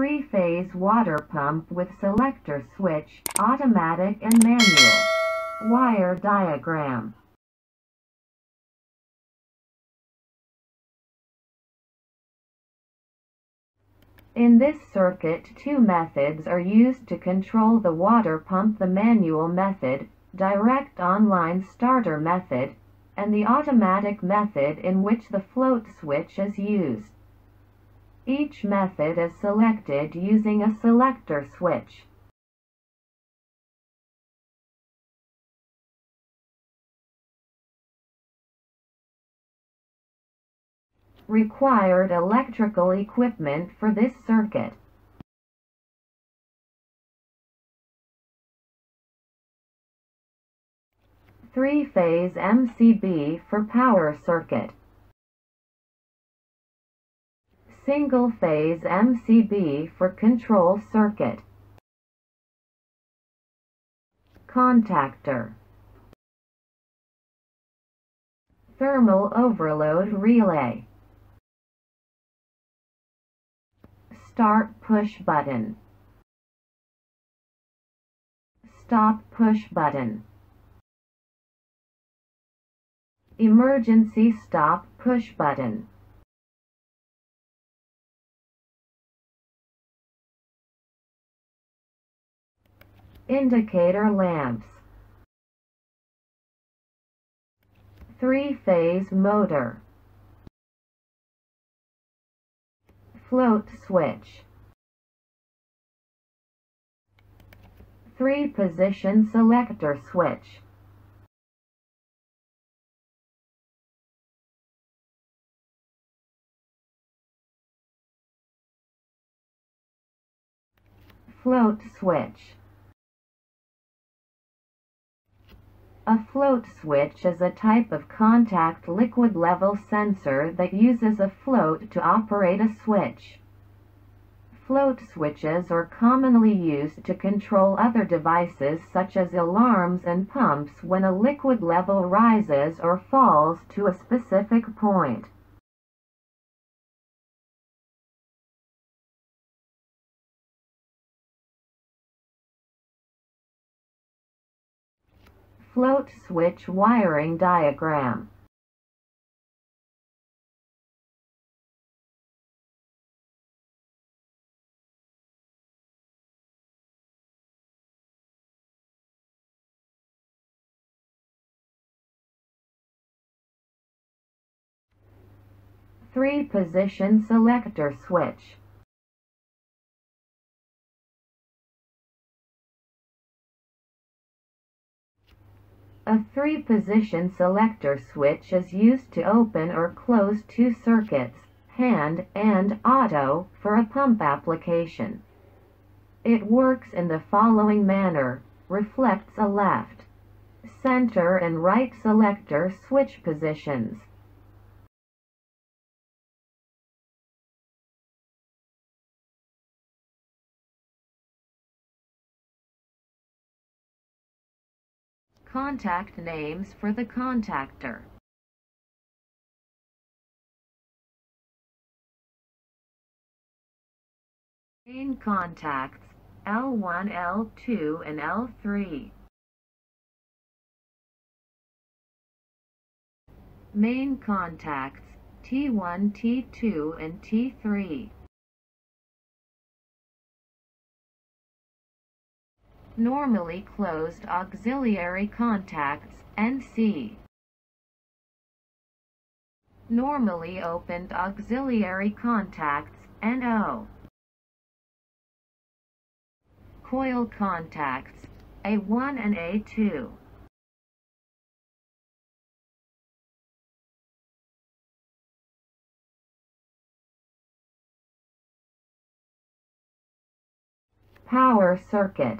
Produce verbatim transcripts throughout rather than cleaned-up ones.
three-phase water pump with selector switch, automatic and manual. Wire diagram. In this circuit, two methods are used to control the water pump: the manual method, direct online starter method, and the automatic method in which the float switch is used. Each method is selected using a selector switch. Required electrical equipment for this circuit. Three-phase M C B for power circuit. Single-phase M C B for control circuit. Contactor. Thermal overload relay. Start push button. Stop push button. Emergency stop push button. Indicator lamps. Three-phase motor. Float switch. Three-position selector switch. Float switch. A float switch is a type of contact liquid level sensor that uses a float to operate a switch. Float switches are commonly used to control other devices such as alarms and pumps when a liquid level rises or falls to a specific point. Float switch wiring diagram. Three-position selector switch. A three-position selector switch is used to open or close two circuits, hand and auto, for a pump application. It works in the following manner: reflects a left, center and right selector switch positions. Contact names for the contactor. Main contacts L one, L two, and L three. Main contacts T one, T two, and T three. Normally closed auxiliary contacts N C. Normally opened auxiliary contacts N O. Coil contacts A one and A two. Power circuit.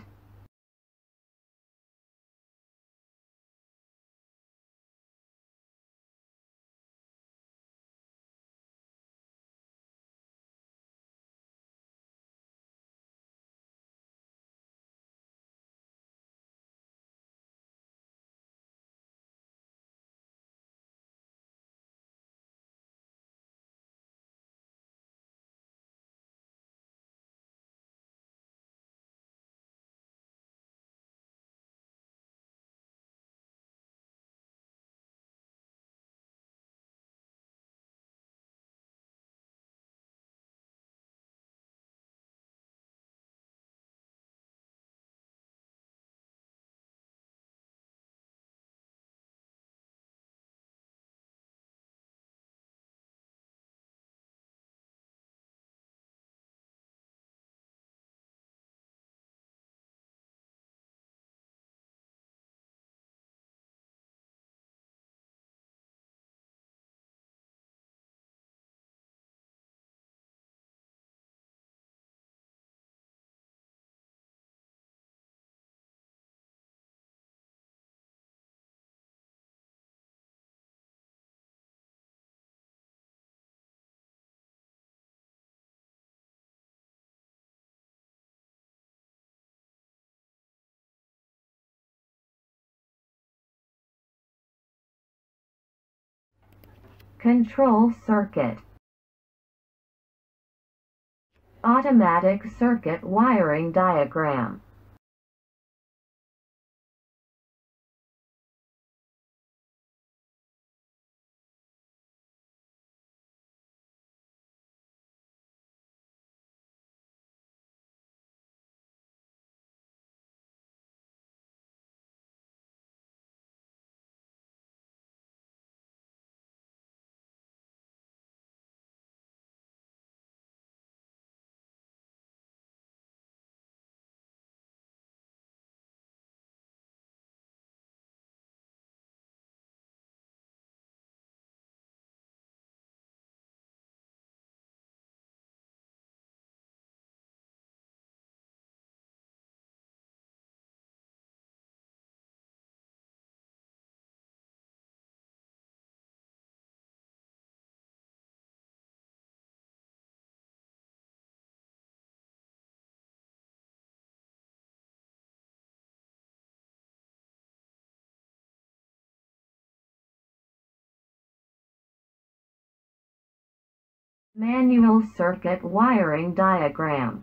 Control circuit. Automatic circuit wiring diagram. Manual circuit wiring diagram.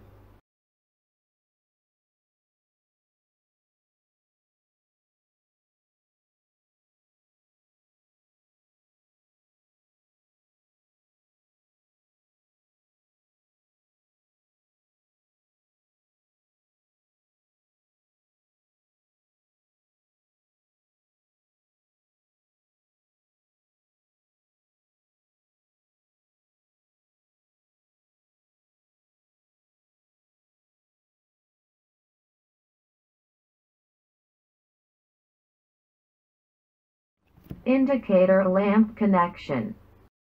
Indicator lamp connection.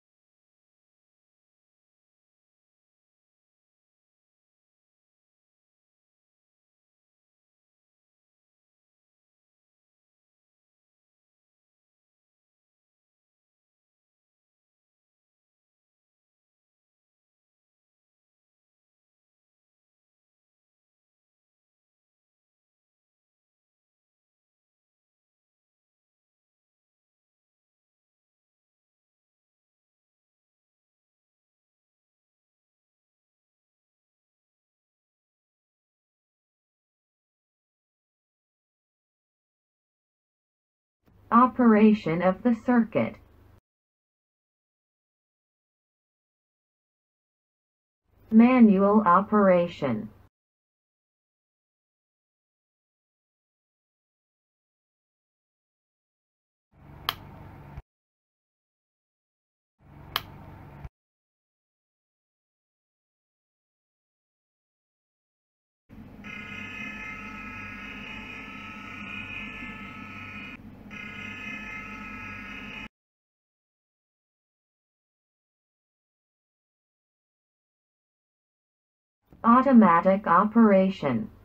Operation of the circuit. Manual operation. Automatic operation.